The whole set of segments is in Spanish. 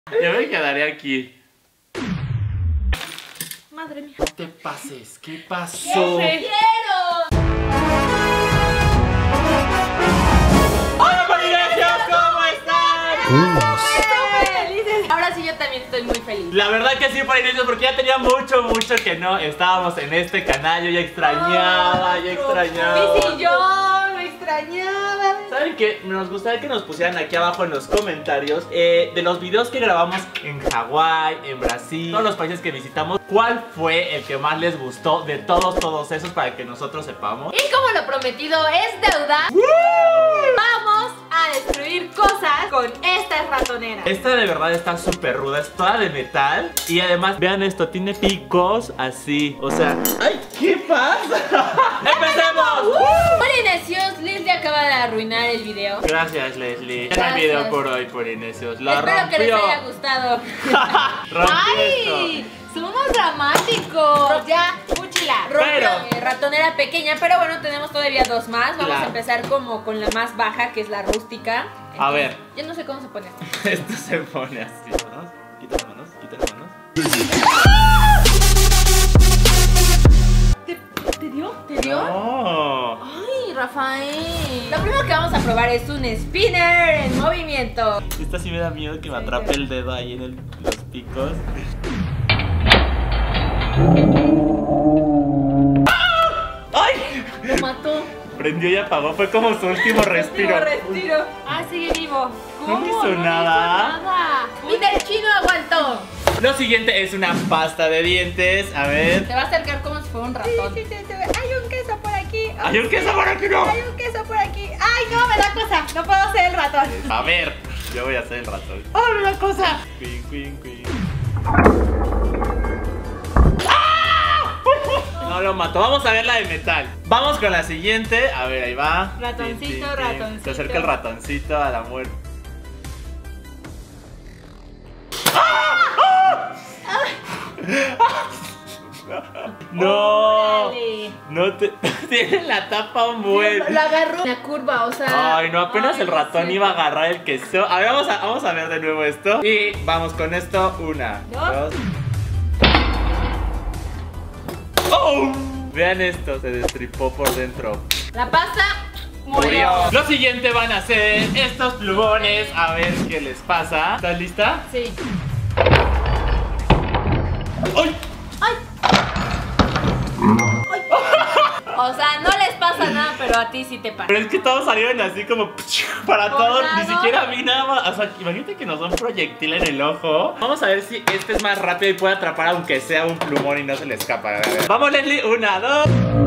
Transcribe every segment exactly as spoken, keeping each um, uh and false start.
Yo me quedaré aquí. Madre mía. No te pases, ¿qué pasó? ¡Qué quiero! ¡Hola, Polinesios! ¿Cómo están? Felices. Ahora sí yo también estoy muy feliz. La verdad que sí, Polinesios, porque ya tenía mucho, mucho que no estábamos en este canal. Yo ya extrañaba, ya extrañaba. Y si yo lo extrañaba. ¿Saben qué? Nos gustaría que nos pusieran aquí abajo en los comentarios eh, de los videos que grabamos en Hawái, en Brasil, todos los países que visitamos, ¿cuál fue el que más les gustó de todos, todos esos para que nosotros sepamos? Y como lo prometido es deuda, ¡Woo! vamos a destruir cosas con esta ratonera. Esta de verdad está súper ruda, es toda de metal. Y además, vean esto, tiene picos así. O sea, ¡ay! ¿Qué pasa? ¡Empecemos! ¡Uh! Polinesios, Leslie acaba de arruinar el video. Gracias, Leslie. Era el Gracias. video por hoy, Polinesios. Lo Espero rompió. que les haya gustado. Rompió ¡Ay! Somos dramáticos. Ya, fúchila. Rompió, Pero- eh, ratonera pequeña, pero bueno, tenemos todavía dos más. Vamos Claro. a empezar como con la más baja, que es la rústica. A ver. Yo no sé cómo se pone esto. Esto se pone así. Manos, quita las manos, quita las manos. ¿Te, te dio? ¿Te dio? No. Ay, Rafael. Lo primero que vamos a probar es un spinner en movimiento. Esta sí me da miedo que me Sí, atrape sí. el dedo ahí en el- los picos. ¡Ay! Lo mató. Prendió y apagó, fue como su último respiro. Último respiro. Ah, sigue vivo. No ¿Cómo? hizo No nada. hizo nada. Peter Chino aguantó. Lo siguiente es una pasta de dientes. A ver. Se va a acercar como si fuera un ratón. Sí, sí, sí, sí. Hay un queso por aquí. Hay un queso por aquí, no. Hay un queso por aquí. Ay, no, me da cosa. No puedo ser el ratón. A ver, yo voy a hacer el ratón. ¡Oh, una cosa! Queen, queen, queen. No lo mató. Vamos a ver la de metal. Vamos con la siguiente. A ver, ahí va. Ratoncito, Tin, tin, tin. ratoncito. Se acerca el ratoncito a la muerte. No, Órale. no te. Tiene la tapa muy. Lo agarró en la curva, o sea. Ay, no, apenas Ay, el ratón sí. iba a agarrar el queso. A ver, vamos a, vamos a ver de nuevo esto. Y vamos con esto. Una, Dos. dos. ¡Oh! Vean esto, se destripó por dentro. La pasta murió. Murió. Lo siguiente van a ser estos plumones. A ver qué les pasa. ¿Estás lista? Sí. ¡Ay! Ay. O sea, no les pasa nada, pero a ti sí te pasa. Pero es que todos salieron así como para Por todos, lado. ni siquiera vi nada más. O sea, imagínate que nos da un proyectil en el ojo. Vamos a ver si este es más rápido y puede atrapar aunque sea un plumón y no se le escapa. A ver. Vamos, Leslie, una, dos.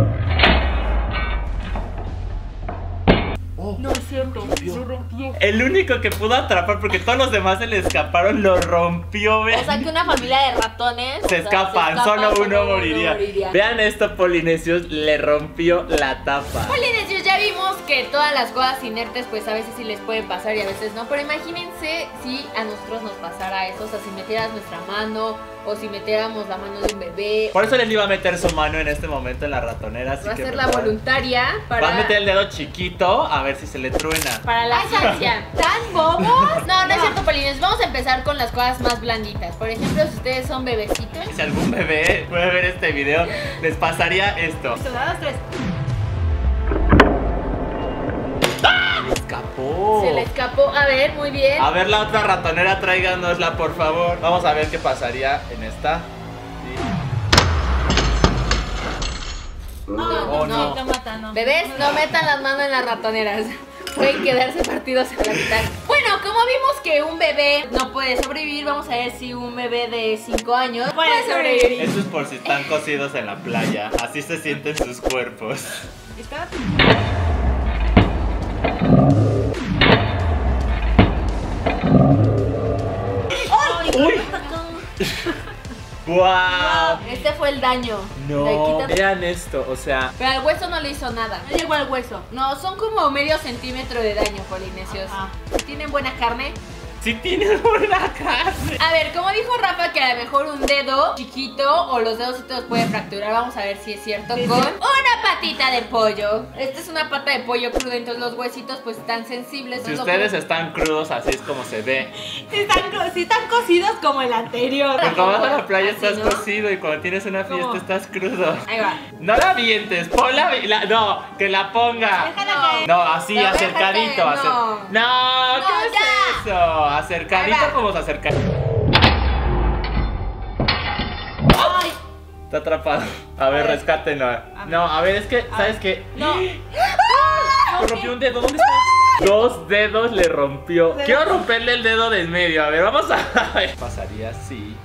Oh, No es cierto. rompió. Lo rompió. el único que pudo atrapar, porque todos los demás se le escaparon, lo rompió, vean. O sea que una familia de ratones o Se sea, escapan, solo uno moriría. moriría. Vean esto, Polinesios, le rompió la tapa. Polinesios, ya vimos que todas las cosas inertes pues a veces sí les pueden pasar y a veces no. Pero imagínense si a nosotros nos pasara eso. O sea, si metieras nuestra mano o si metiéramos la mano de un bebé. Por eso Leslie va a meter su mano en este momento en la ratonera. Así Va a que ser la prepara- voluntaria para... Va a meter el dedo chiquito a ver si se le truena. Para la ciencia. ¿Tan bobos? No, no es cierto, Polinesios. Vamos a empezar con las cosas más blanditas. Por ejemplo, si ustedes son bebecitos. Si algún bebé puede ver este video, les pasaría esto. Listo, una, dos, tres. Escapó. Se le escapó. A ver, muy bien. A ver la otra ratonera, tráiganosla por favor. Vamos a ver qué pasaría en esta. Sí. No, Oh, no, no. mata, no. Bebés, no metan las manos en las ratoneras. Pueden quedarse partidos a la mitad. Bueno, como vimos que un bebé no puede sobrevivir, vamos a ver si un bebé de cinco años puede sobrevivir. Eso es por si están cocidos en la playa. Así se sienten sus cuerpos. ¿Está? ¡Uy! ¡Guau! Este fue el daño. Le No, quitas- vean esto, o sea, Pero al hueso no le hizo nada. No llegó al hueso. No, son como medio centímetro de daño, Polinesios. Si tienen buena carne, sí tienen buena carne. A ver, como dijo Rafa que a lo mejor un dedo chiquito o los dedos los puede fracturar, vamos a ver si es cierto con una patita de pollo. Esta es una pata de pollo cruda, entonces los huesitos pues están sensibles. Si no ustedes lo... están crudos, así es como se ve. Si están, si están cocidos como el anterior. Cuando vas a la playa Así, estás ¿no? cocido y cuando tienes una fiesta ¿Cómo? estás crudo. Ahí va. No la avientes, ponla, la, no, que la ponga. Déjala No. caer. No, así, No, acercadito. déjate, acer- no. No, No, ¿qué ya. es eso? Acercadito, Ahí va. como se acerca. Ay, Está atrapado. A ver, ver. rescátenlo. No, a ver, es que, ¿sabes qué? No. Me rompió un dedo, ¿dónde está? Dos dedos le rompió. Quiero romperle el dedo del medio. A ver, vamos a ver. Pasaría así.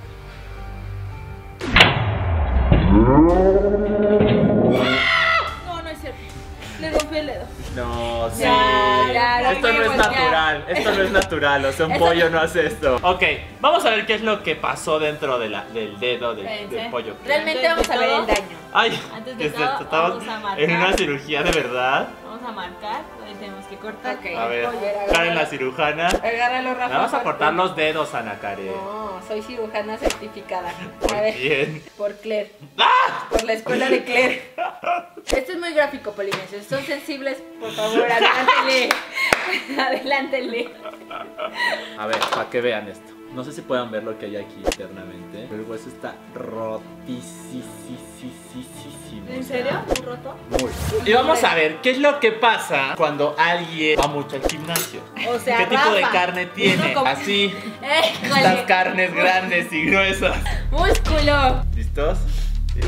No, no es cierto. Le rompí el dedo. No, sí. Ya, ya, lo Esto no voy a es voltear. natural. Esto no es natural. O sea, un Eso pollo no- no hace esto. Ok, vamos a ver qué es lo que pasó dentro de la, del dedo del, Espérense. del pollo. realmente Antes vamos de a ver todo- el daño. Ay, Antes de que todo, estamos vamos a marcar. en una cirugía de verdad. Vamos a marcar. Ahí tenemos que cortar. Ok. A ver, Pollo, Karen la cirujana. Agárralo, Rafa. Vamos a fuerte. cortar los dedos, Ana Karen. No, soy cirujana certificada. ¿Por A ver, quién? por Claire. ¡Ah! Por la escuela de Claire. Esto es muy gráfico, Polinesia. Son sensibles, por favor, adelántele. Adelántele. A ver, para que vean esto. No sé si puedan ver lo que hay aquí internamente. Pero el hueso está rotísimo. ¿En serio? ¿Un roto? Muy. Y vamos a ver qué es lo que pasa cuando alguien va mucho al gimnasio. O sea, ¿Qué tipo de Rafa, carne tiene? uno como- Así, Éjole. estas carnes grandes y gruesas. Músculo. ¿Listos? Sí.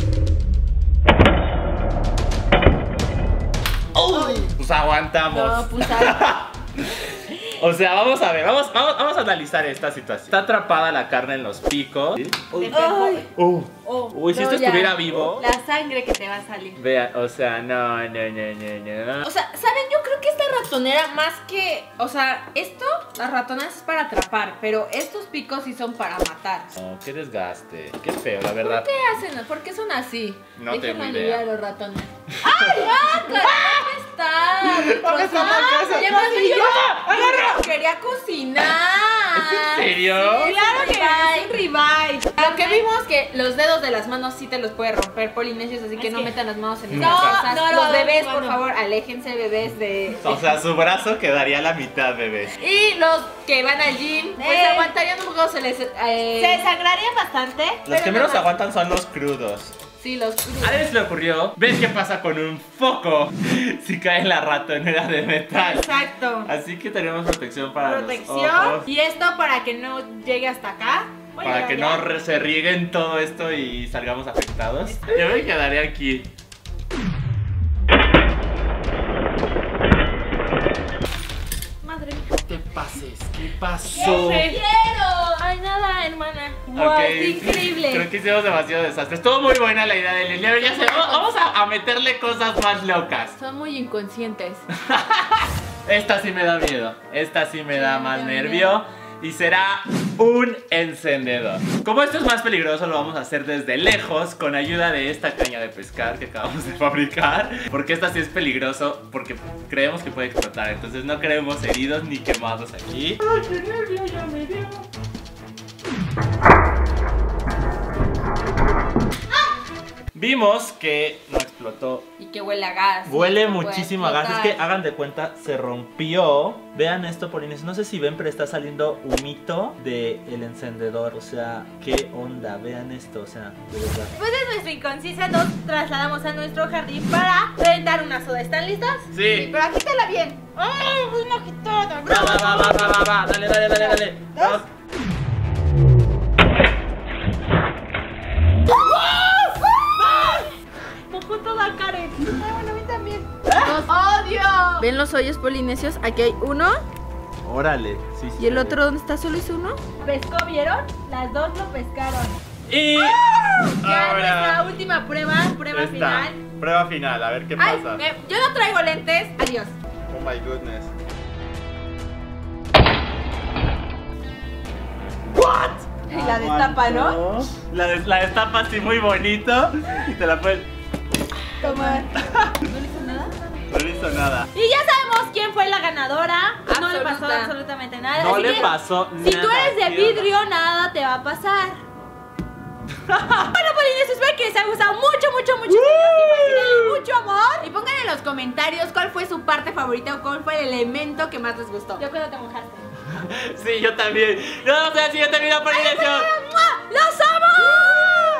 Pues aguantamos. No, pues ay, O sea, vamos a ver, vamos, vamos, vamos a analizar esta situación. Está atrapada la carne en los picos. ¿Sí? Uy, ay. Uh. Oh, Uy, si no, esto ya. estuviera vivo. la sangre que te va a salir. Vea, o sea, no, no, no, no, no. O sea, ¿saben? Yo creo que esta ratonera más que... O sea, esto, las ratonas es para atrapar, pero estos picos sí son para matar. No, qué desgaste. Qué feo, la verdad. ¿Qué hacen? ¿Por qué son así? No Déjenme tengo idea. aliviar a los ratones. ¡Ay, vaca! ¿Dónde está? ¿Dónde está la casa? Ya me vi yo. ¡Agarra! Quería cocinar. ¿Es en serio? Sí, Claro que es un ribeye. Lo que vimos que los dedos de las manos sí te los puede romper, Polinesios, así que Es no que- metan las manos en No, esas cosas. no, no, Los no, bebés, no, por no. favor, aléjense, bebés de... O sea, su brazo quedaría a la mitad, bebés. Y los que van al gym, pues Eh. aguantarían un poco, se les... eh, Se desangraría bastante. Los pero que menos no- aguantan son los crudos. Sí, los... A Alex le ocurrió. ¿Ves qué pasa con un foco si cae en la ratonera de metal? Exacto. Así que tenemos protección para los Protección. ojos. Y esto para que no llegue hasta acá. Voy a Para que llegar no ya. re- se rieguen todo esto y salgamos afectados. Yo me quedaré aquí. Madre mía. No te pases, ¿qué pasó? ¿Qué? ¡Quiero! Ay, nada, hermana. ¡Wow! Ok, ¡Qué increíble! Creo que hicimos demasiado desastre. Estuvo muy buena la idea del Leslie. A ver, ya sé, vamos vamos a, a meterle cosas más locas. Son muy inconscientes. Esta sí me da miedo. Esta sí me Sí, da me más da nervio. Y será un encendedor. Como esto es más peligroso, lo vamos a hacer desde lejos con ayuda de esta caña de pescar que acabamos de fabricar. Porque esta sí es peligroso porque creemos que puede explotar. Entonces no queremos heridos ni quemados aquí. Ay, qué nervio, ya me dio. Vimos que no explotó. Y que huele a gas. Huele No puede muchísimo a gas. Es explotar. que hagan de cuenta, se rompió. Vean esto, Polines. No sé si ven, pero está saliendo humito del encendedor. O sea, qué onda. Vean esto, o sea, de verdad. Después de nuestra inconsciencia nos trasladamos a nuestro jardín para rentar una soda. ¿Están listas? Sí. Pero agítala bien. ¡Ay, una agitada! Va, va, va, va, va, va, va. Dale, dale, dale, dale. Dos. Mojó toda Karen. Ay, bueno, a mí también. ¡Los odio! ¿Ven los hoyos polinesios? Aquí hay uno. Órale. Sí, sí. ¿Y el otro dónde está? ¿Solo hizo uno? ¿Pescó, vieron? Las dos lo pescaron. Y Ya nuestra ahora última prueba, prueba esta. final. Prueba final, a ver qué Ay, pasa. me- yo no traigo lentes. Adiós. Oh my goodness. What? Y la destapa, ¿no? Aguantó. La, des- la destapa así muy bonito y te la puedes. Toma. ¿No le hizo nada? No le hizo nada. Y ya sabemos quién fue la ganadora. No le pasó Absoluta. absolutamente nada. No Así le que, pasó si nada. tú eres de ¿Qué onda? vidrio, nada te va a pasar. Bueno, Polines, espero que les haya gustado mucho, mucho, mucho. Y mucho amor. Y pongan en los comentarios cuál fue su parte favorita o cuál fue el elemento que más les gustó. Yo creo que te mojaste. Sí, yo también. Nos vemos en el siguiente video.